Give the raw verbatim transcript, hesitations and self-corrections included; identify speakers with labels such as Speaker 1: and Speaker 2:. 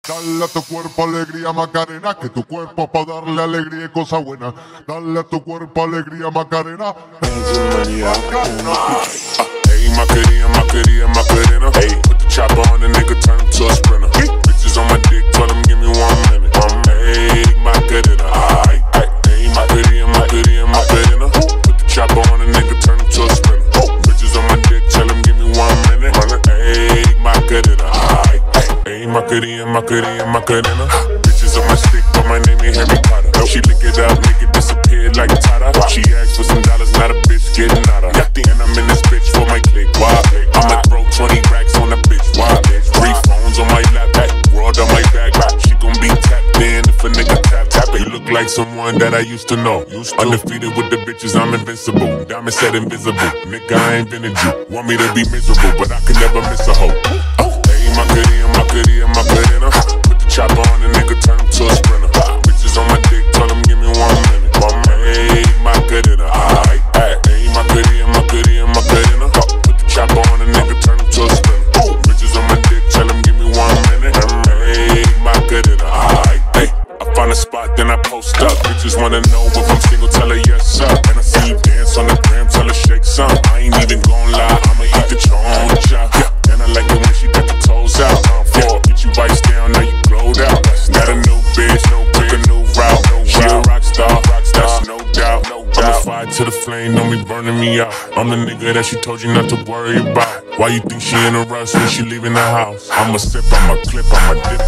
Speaker 1: Dale a tu cuerpo alegría Macarena, que tu cuerpo pa' darle alegría y cosa buena. Dale a tu cuerpo alegría Macarena.
Speaker 2: Hey, Macarena, Macarena, Macarena. Hey, put the chopper on the nigga, turn him to a sprinter. Hey. Bitches on my dick, tell him give me one minute. Um, hey, Macarena, aight, aight. Hey, Macarena, Macarena, Macarena. Put the chopper on the nigga, turn him to a sprinter. Bitches on my dick, tell him give me one minute. Hey, Macarena, aight, aight. Hey, Macarena, Macarena, Macarena. Bitches on my stick, but my name ain't Harry Potter. She lick it up, make it disappear like Tata. She asked for some dollars, not a bitch getting out of. And I'm in this bitch for my click. Why? I'ma throw twenty racks on a bitch. Why? Three phones on my lap, world on my back. She gon' be tapped in if a nigga tap tap it. You look like someone that I used to know. Used to. Undefeated with the bitches, I'm invincible. Diamond said invisible. Nigga, I ain't been a Jew. Want me to be miserable, but I can never miss a hoe. Hey, Macarena, Macarena, Macarena. Put the chopper on the nigga, turn him to a sprinter. Bitches on my dick, tell him give me one minute. Hey, Macarena, aight, aight. Hey, Macarena, Macarena, Macarena. Put the chopper on the nigga, turn him to a sprinter. Bitches on my dick, tell him give me one minute. Hey, Macarena, aight, aight. I find a spot, then I post up. Bitches wanna know if I'm single, tell her yes, sir. And I see you dance on the gram, tell her shake some. I ain't even gon' lie, I'ma eat the choncha. Yeah. And I like it when she got the toes out. Yeah. Get you vice down, now you glowed out. Got a new bitch, no pick a new route. She a rock star, that's no doubt. I'ma fire to the flame, don't be burning me out. I'm the nigga that she told you not to worry about. Why you think she in a rush when she leaving the house? I'ma sip, I'ma clip, I'ma dip